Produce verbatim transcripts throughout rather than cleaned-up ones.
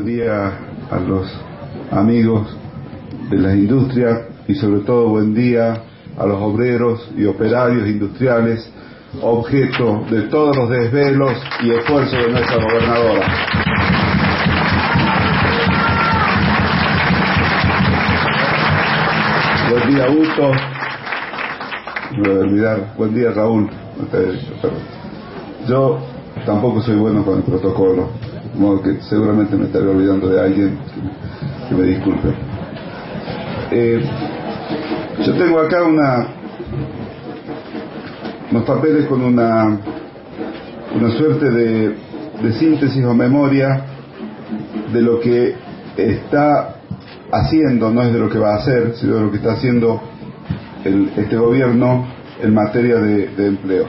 buen día a los amigos de las industrias y sobre todo buen día a los obreros y operarios industriales, objeto de todos los desvelos y esfuerzos de nuestra gobernadora. Buen día, Augusto. Me voy a olvidar. Buen día, Raúl. No te he dicho, perdón. Yo tampoco soy bueno con el protocolo, de modo que seguramente me estaré olvidando de alguien que, que me disculpe. Eh, yo tengo acá una unos papeles con una una suerte de, de síntesis o memoria de lo que está haciendo, no es de lo que va a hacer, sino de lo que está haciendo el, este gobierno en materia de, de empleo.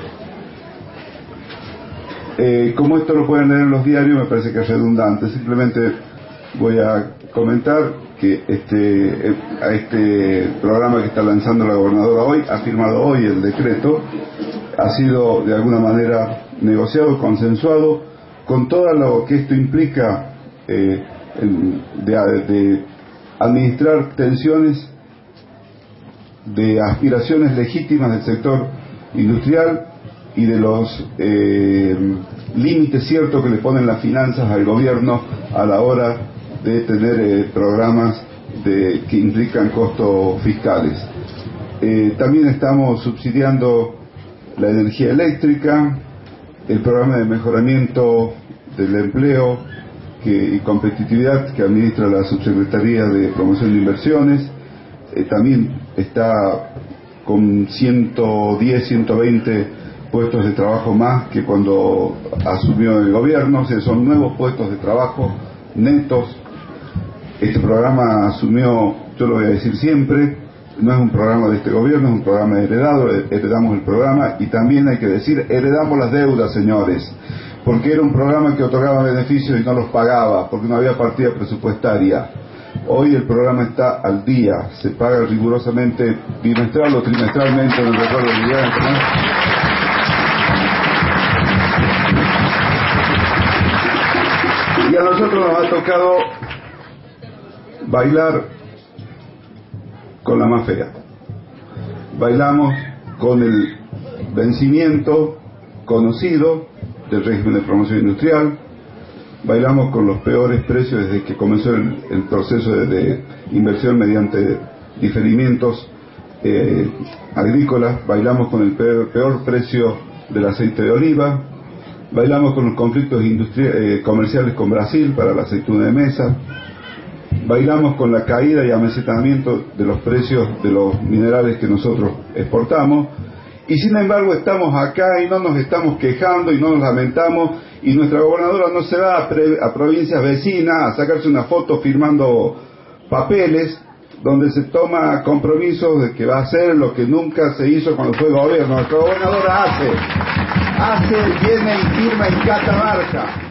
Eh, como esto lo pueden leer en los diarios, me parece que es redundante. Simplemente voy a comentar que este, a este programa que está lanzando la gobernadora hoy, ha firmado hoy el decreto, ha sido de alguna manera negociado, consensuado, con todo lo que esto implica eh, en, de, de administrar tensiones de aspiraciones legítimas del sector industrial y de los eh, límites ciertos que le ponen las finanzas al gobierno a la hora de tener eh, programas de, que implican costos fiscales. Eh, también estamos subsidiando la energía eléctrica, el programa de mejoramiento del empleo que, y competitividad que administra la Subsecretaría de Promoción de Inversiones. Eh, también está con ciento diez, ciento veinte puestos de trabajo más que cuando asumió el gobierno, o sea, son nuevos puestos de trabajo netos. Este programa asumió, yo lo voy a decir siempre, no es un programa de este gobierno, es un programa heredado, heredamos el programa y también hay que decir, heredamos las deudas, señores, porque era un programa que otorgaba beneficios y no los pagaba, porque no había partida presupuestaria. Hoy el programa está al día, se paga rigurosamente bimestral o trimestralmente, no recuerdo el día, ¿no? Y a nosotros nos ha tocado bailar con la más fea. Bailamos con el vencimiento conocido del régimen de promoción industrial, bailamos con los peores precios desde que comenzó el, el proceso de, de inversión mediante diferimientos eh, agrícolas, bailamos con el peor, peor precio del aceite de oliva, bailamos con los conflictos eh, comerciales con Brasil para la aceituna de mesa, bailamos con la caída y amesetamiento de los precios de los minerales que nosotros exportamos, y sin embargo estamos acá y no nos estamos quejando y no nos lamentamos, y nuestra gobernadora no se va a, pre, a provincias vecinas a sacarse una foto firmando papeles donde se toma compromisos de que va a hacer lo que nunca se hizo cuando fue gobierno. Nuestra gobernadora hace, hace, viene y firma en Catamarca.